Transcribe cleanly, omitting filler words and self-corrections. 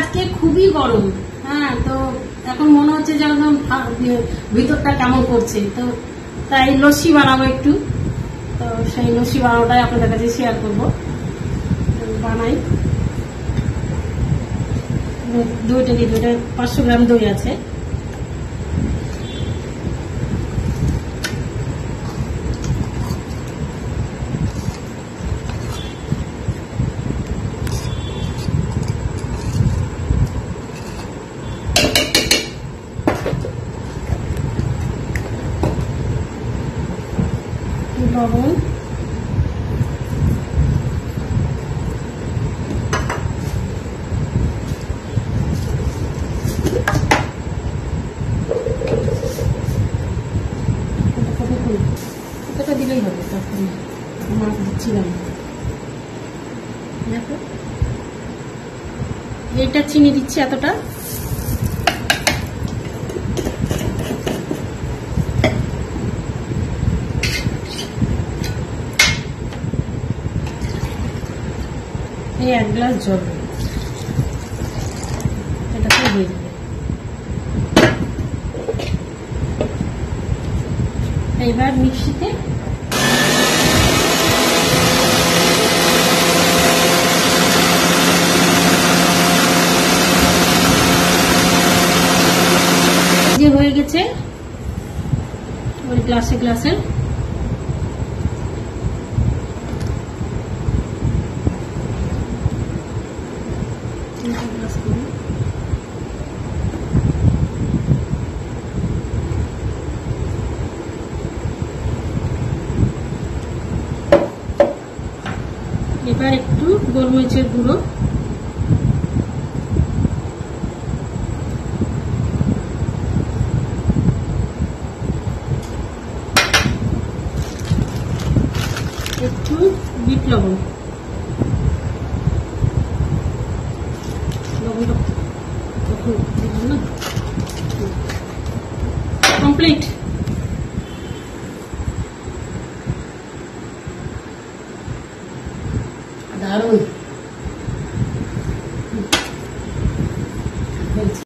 আজকে খুবই গরম। হ্যাঁ, তো এখন মনে হচ্ছে যে একদম ভিতরটা কেমন করছে, তো তাই লস্যি বানাবো একটু। তো সেই লস্যি বানানোটাই আপনাদের কাছে শেয়ার করবো। বানাই, দইটা দিয়ে, দইটা 500 গ্রাম দই আছে। লবণ, কতটা দিলেই হবে, তখন মাছ দিচ্ছিলাম। দেখো, এইটা চিনি দিচ্ছি এতটা। এই 1 গ্লাস জল এটাতে দিয়ে দেবে। এইবার মিক্সিতে যে হয়ে গেছে ওই গ্লাসে গ্লাসে এবার একটু গোলমরিচের গুঁড়ো, একটু বিট লবণ, লবণটা না কমপ্লিট। দারুণ।